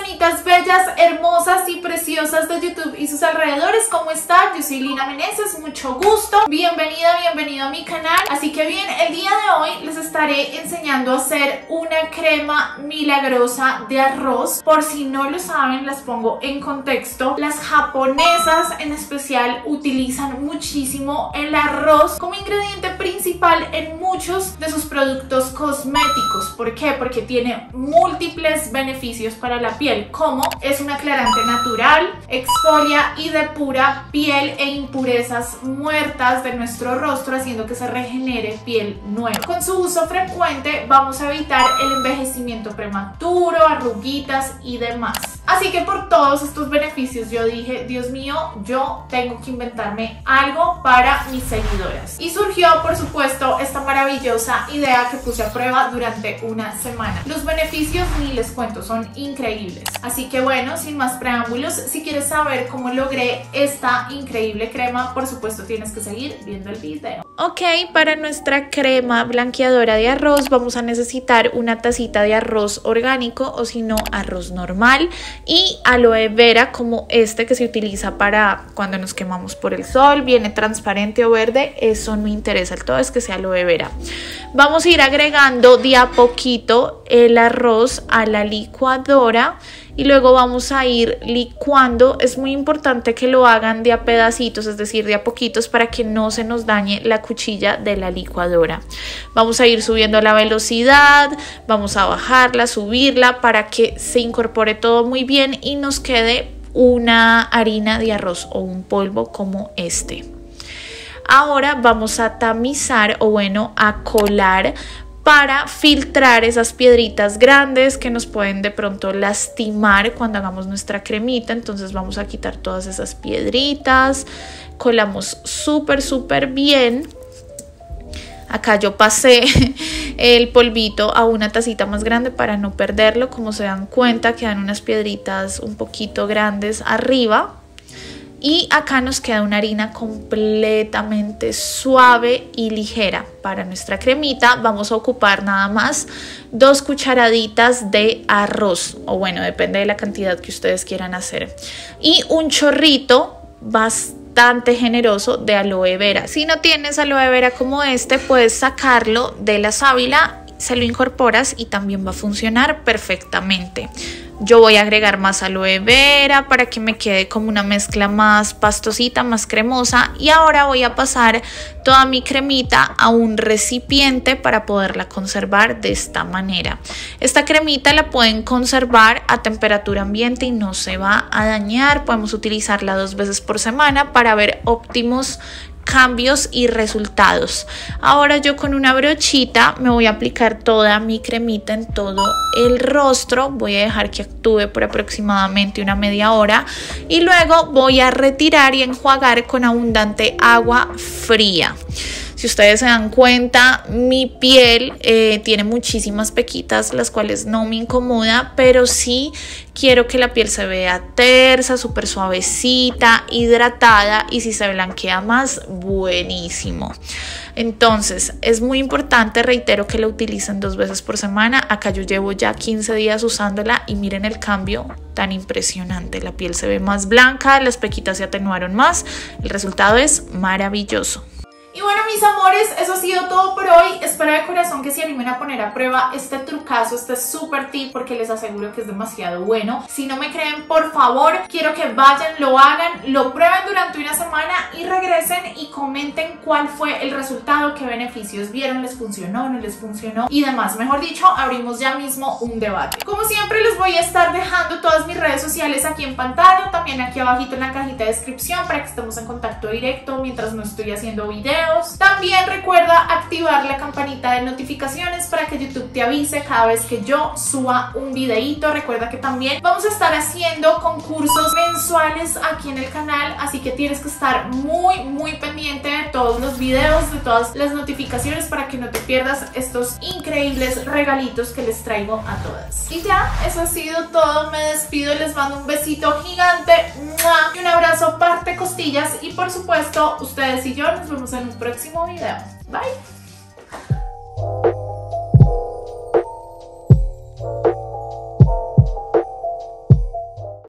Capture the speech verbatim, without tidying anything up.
personitas bellas, hermosas y preciosas de YouTube y sus alrededores, ¿cómo están? Yo soy Lina Meneses, mucho gusto, bienvenida, bienvenido a mi canal. Así que bien, el día de hoy les estaré enseñando a hacer una crema milagrosa de arroz. Por si no lo saben, las pongo en contexto. Las japonesas en especial utilizan muchísimo el arroz como ingrediente principal en muchos de sus productos cosméticos. ¿Por qué? Porque tiene múltiples beneficios para la piel, como es un aclarante natural, exfolia y depura piel e impurezas muertas de nuestro rostro, haciendo que se regenere piel nueva. Con su uso frecuente vamos a evitar el envejecimiento prematuro, arruguitas y demás. Así que por todos estos beneficios yo dije, Dios mío, yo tengo que inventarme algo para mis seguidoras. Y surgió, por supuesto, esta maravillosa idea que puse a prueba durante una semana. Los beneficios ni les cuento, son increíbles. Así que bueno, sin más preámbulos, si quieres saber cómo logré esta increíble crema, por supuesto tienes que seguir viendo el video. Ok, para nuestra crema blanqueadora de arroz vamos a necesitar una tacita de arroz orgánico o si no arroz normal y aloe vera como este que se utiliza para cuando nos quemamos por el sol, viene transparente o verde, eso no me interesa, el todo es que sea aloe vera. Vamos a ir agregando de a poquito el arroz a la licuadora y luego vamos a ir licuando. Es muy importante que lo hagan de a pedacitos, es decir, de a poquitos, para que no se nos dañe la cuchilla de la licuadora. Vamos a ir subiendo la velocidad, vamos a bajarla, subirla para que se incorpore todo muy bien y nos quede una harina de arroz o un polvo como este. Ahora vamos a tamizar o bueno, a colar para filtrar esas piedritas grandes que nos pueden de pronto lastimar cuando hagamos nuestra cremita. Entonces vamos a quitar todas esas piedritas, colamos súper súper bien. Acá yo pasé el polvito a una tacita más grande para no perderlo. Como se dan cuenta, quedan unas piedritas un poquito grandes arriba. Y acá nos queda una harina completamente suave y ligera. Para nuestra cremita vamos a ocupar nada más dos cucharaditas de arroz. O bueno, depende de la cantidad que ustedes quieran hacer. Y un chorrito bastante generoso de aloe vera. Si no tienes aloe vera como este, puedes sacarlo de la sábila, se lo incorporas y también va a funcionar perfectamente. Yo voy a agregar más aloe vera para que me quede como una mezcla más pastosita, más cremosa. Y ahora voy a pasar toda mi cremita a un recipiente para poderla conservar de esta manera. Esta cremita la pueden conservar a temperatura ambiente y no se va a dañar. Podemos utilizarla dos veces por semana para ver óptimos cambios y resultados. Ahora yo con una brochita me voy a aplicar toda mi cremita en todo el rostro. Voy a dejar que actúe por aproximadamente una media hora y luego voy a retirar y enjuagar con abundante agua fría. Si ustedes se dan cuenta, mi piel eh, tiene muchísimas pequitas, las cuales no me incomoda, pero sí quiero que la piel se vea tersa, súper suavecita, hidratada, y si se blanquea más, buenísimo. Entonces, es muy importante, reitero, que la utilicen dos veces por semana. Acá yo llevo ya quince días usándola y miren el cambio tan impresionante. La piel se ve más blanca, las pequitas se atenuaron más, el resultado es maravilloso. Y bueno, mis amores, eso ha sido todo por hoy. Espero de corazón que se animen a poner a prueba este trucazo, este super tip, porque les aseguro que es demasiado bueno. Si no me creen, por favor, quiero que vayan, lo hagan, lo prueben durante una semana y regresen y comenten cuál fue el resultado, qué beneficios vieron, les funcionó, no les funcionó y demás. Mejor dicho, abrimos ya mismo un debate. Como siempre, les voy a estar dejando todas mis redes sociales aquí en pantalla, también aquí abajito en la cajita de descripción para que estemos en contacto directo mientras no estoy haciendo videos. También recuerda activar la campanita de notificaciones para que YouTube te avise cada vez que yo suba un videíto. Recuerda que también vamos a estar haciendo concursos mensuales aquí en el canal, así que tienes que estar muy muy pendiente de todos los videos, de todas las notificaciones para que no te pierdas estos increíbles regalitos que les traigo a todas. Y ya, eso ha sido todo. Me despido, les mando un besito gigante y un abrazo parte costillas y por supuesto ustedes y yo nos vemos en un próximo video. Bye.